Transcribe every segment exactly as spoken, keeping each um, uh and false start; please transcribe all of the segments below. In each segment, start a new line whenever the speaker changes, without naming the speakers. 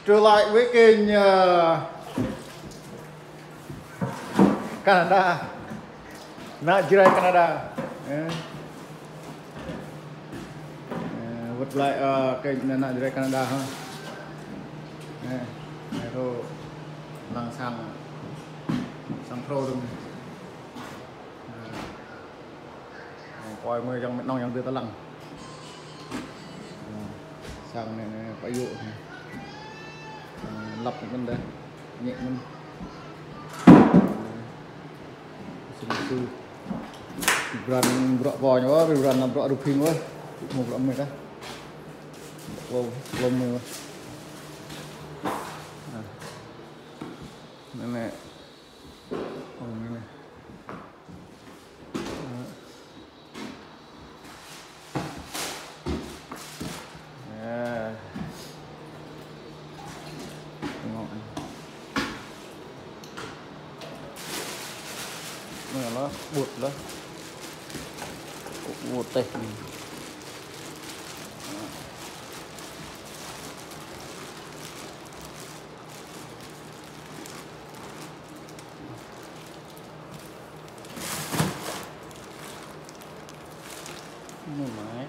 Trở lại với kênh uh, Canada, Nigeria Canada. Yeah. Uh, vượt lại uh, kênh Nigeria Canada ha. Nè, này thôi, lang sang sang pro luôn. Coi mới trong nông yang từ ta lăng. Sang này này phải dụ này. Lọc mình đây nhẹ mình xin sư brand bọ bò nhớ brand làm bọ đục phim quá một lắm mày đó wow lông mày này này này này nó bụt đó bụt đây máy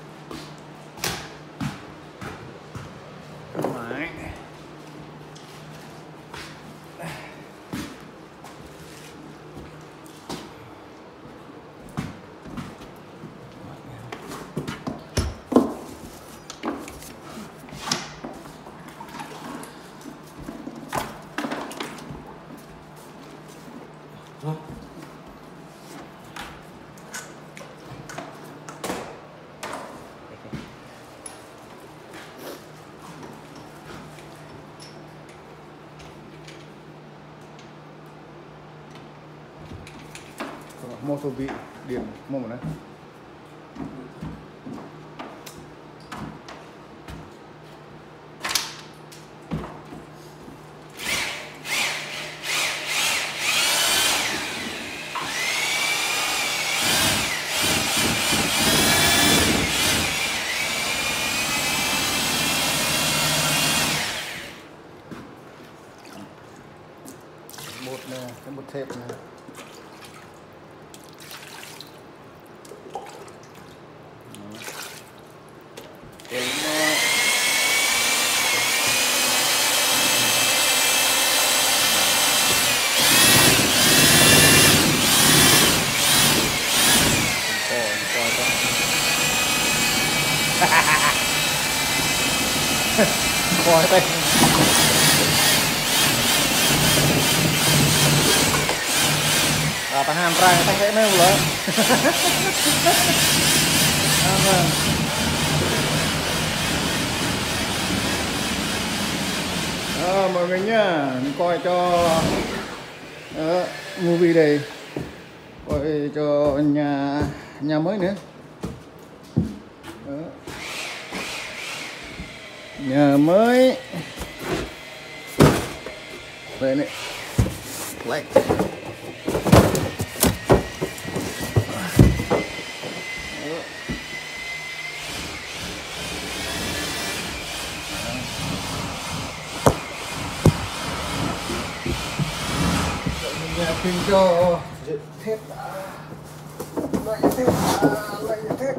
máy mô tô bị điểm mô này một này cái một thép này coi đây ta ham ra ta cái mấy lỡ à, mọi người nhá, coi cho uh, movie đây, coi cho nhà nhà mới nữa. Đó. Nhà mới đây này like. Nhà phim cho thép loại thép loại thép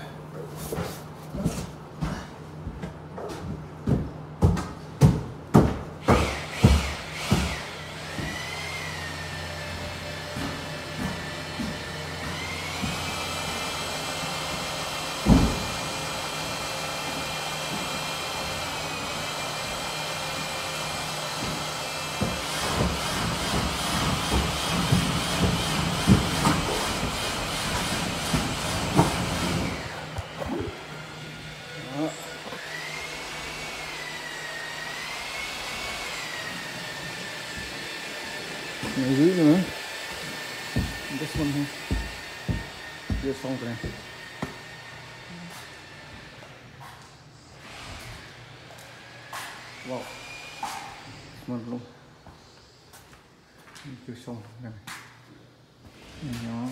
ở dưới nữa cái xuân thôi chưa xong rồi này wow xuân luôn chưa xong này nhỏ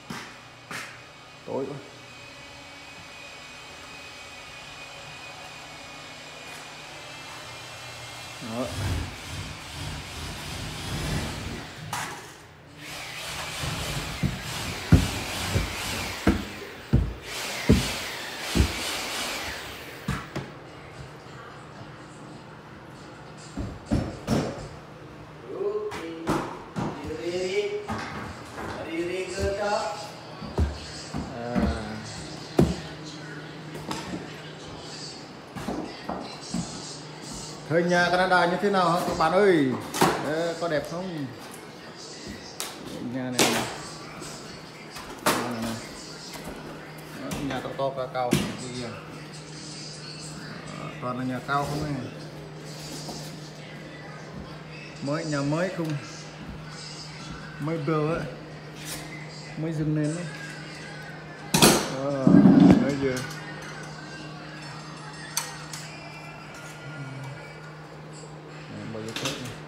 tối quá Đó. Thời nhà Canada như thế nào hả các bạn ơi? Đấy, có đẹp không? Nhà này, này. Đó, nhà to to cao cao gì à? Toàn là nhà cao không ấy. Mới nhà mới không, mới bờ ấy, mới dừng lên đấy. Ờ, bây giờ bao nhiêu tốt này.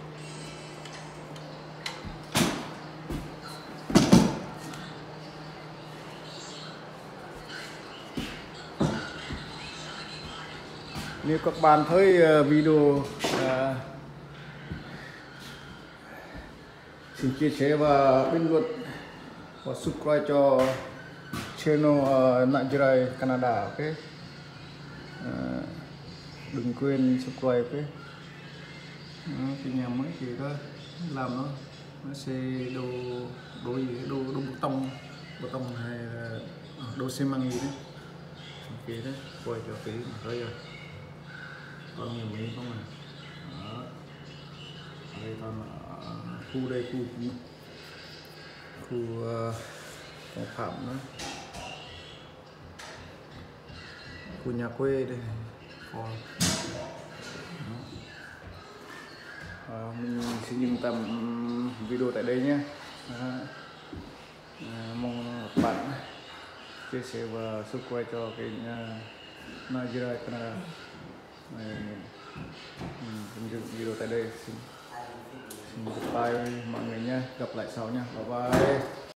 Nếu các bạn thấy video uh, xin chia sẻ và bình luận và subscribe cho channel uh, Nigeria Canada, ok? Uh, đừng quên subscribe, ok? Đó, cái nhà mới thì đó làm nó nó sẽ đồ đồ gì đồ đồ bê tông bê tông hay là đồ xi măng gì đấy, ok đấy, quay cho kỹ rồi rồi còn nhiều miếng không à. Đó. Đây còn khu đây khu khu uh, phạm đó, khu nhà quê đây. Còn À, mình xin dừng tầm video tại đây nhé. À, à, mong các bạn chia sẻ và subscribe cho kênh uh, Nigeria Canada. Mình dừng video tại đây. Xin, xin bye mọi người nhé, gặp lại sau nha, bye bye.